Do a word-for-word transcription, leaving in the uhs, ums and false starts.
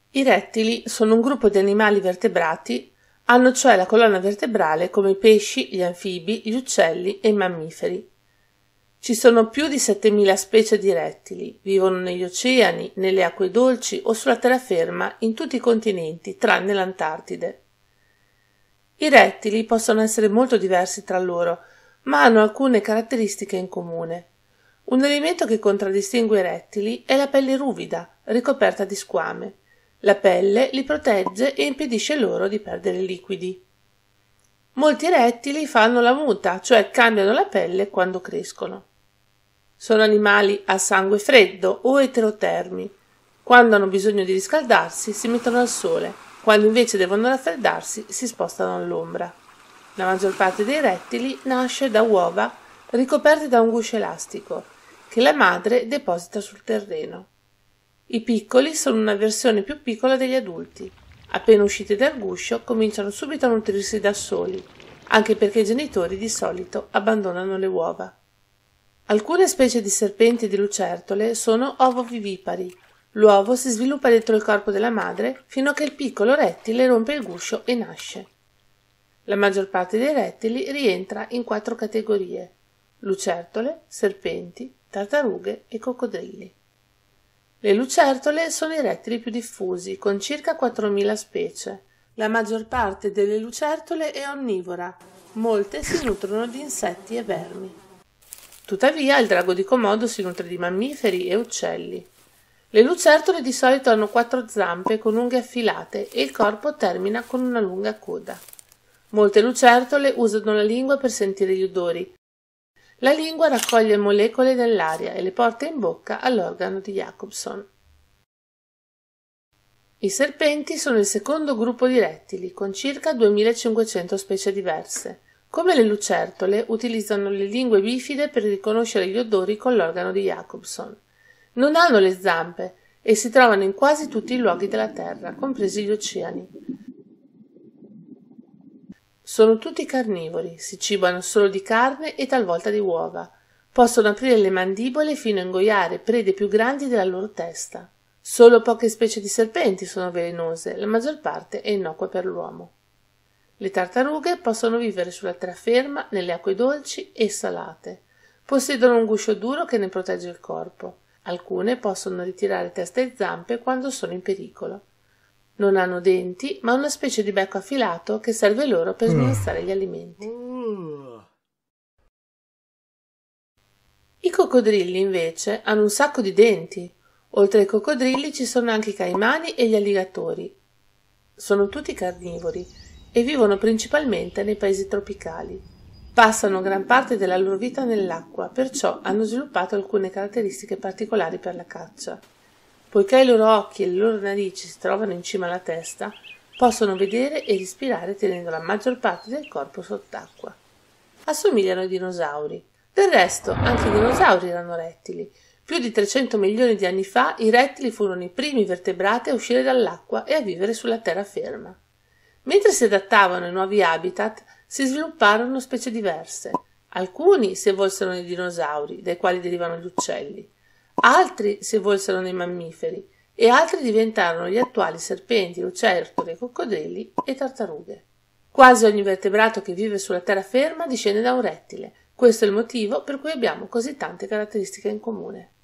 I rettili sono un gruppo di animali vertebrati, hanno cioè la colonna vertebrale come i pesci, gli anfibi, gli uccelli e i mammiferi. Ci sono più di settemila specie di rettili, vivono negli oceani, nelle acque dolci o sulla terraferma in tutti i continenti, tranne l'Antartide. I rettili possono essere molto diversi tra loro, ma hanno alcune caratteristiche in comune. Un elemento che contraddistingue i rettili è la pelle ruvida, ricoperta di squame. La pelle li protegge e impedisce loro di perdere liquidi. Molti rettili fanno la muta, cioè cambiano la pelle quando crescono. Sono animali a sangue freddo o eterotermi. Quando hanno bisogno di riscaldarsi si mettono al sole, quando invece devono raffreddarsi si spostano all'ombra. La maggior parte dei rettili nasce da uova ricoperte da un guscio elastico, che la madre deposita sul terreno. I piccoli sono una versione più piccola degli adulti. Appena usciti dal guscio cominciano subito a nutrirsi da soli, anche perché i genitori di solito abbandonano le uova. Alcune specie di serpenti e di lucertole sono ovovivipari. L'uovo si sviluppa dentro il corpo della madre fino a che il piccolo rettile rompe il guscio e nasce. La maggior parte dei rettili rientra in quattro categorie: lucertole, serpenti, tartarughe e coccodrilli. Le lucertole sono i rettili più diffusi, con circa quattromila specie. La maggior parte delle lucertole è onnivora, molte si nutrono di insetti e vermi. Tuttavia il drago di Komodo si nutre di mammiferi e uccelli. Le lucertole di solito hanno quattro zampe con unghie affilate e il corpo termina con una lunga coda. Molte lucertole usano la lingua per sentire gli odori. La lingua raccoglie molecole nell'aria e le porta in bocca all'organo di Jacobson. I serpenti sono il secondo gruppo di rettili, con circa duemilacinquecento specie diverse. Come le lucertole, utilizzano le lingue bifide per riconoscere gli odori con l'organo di Jacobson. Non hanno le zampe e si trovano in quasi tutti i luoghi della Terra, compresi gli oceani. Sono tutti carnivori, si cibano solo di carne e talvolta di uova. Possono aprire le mandibole fino a ingoiare prede più grandi della loro testa. Solo poche specie di serpenti sono velenose, la maggior parte è innocua per l'uomo. Le tartarughe possono vivere sulla terraferma, nelle acque dolci e salate. Possiedono un guscio duro che ne protegge il corpo. Alcune possono ritirare testa e zampe quando sono in pericolo. Non hanno denti, ma una specie di becco affilato che serve loro per sminuzzare gli alimenti. I coccodrilli, invece, hanno un sacco di denti. Oltre ai coccodrilli ci sono anche i caimani e gli alligatori. Sono tutti carnivori e vivono principalmente nei paesi tropicali. Passano gran parte della loro vita nell'acqua, perciò hanno sviluppato alcune caratteristiche particolari per la caccia. Poiché i loro occhi e le loro narici si trovano in cima alla testa, possono vedere e respirare tenendo la maggior parte del corpo sott'acqua. Assomigliano ai dinosauri. Del resto, anche i dinosauri erano rettili. Più di trecento milioni di anni fa i rettili furono i primi vertebrati a uscire dall'acqua e a vivere sulla terraferma. Mentre si adattavano ai nuovi habitat, si svilupparono specie diverse. Alcuni si evolsero nei dinosauri, dai quali derivano gli uccelli. Altri si evolsero nei mammiferi e altri diventarono gli attuali serpenti, lucertole, coccodrilli e tartarughe. Quasi ogni vertebrato che vive sulla terraferma discende da un rettile. Questo è il motivo per cui abbiamo così tante caratteristiche in comune.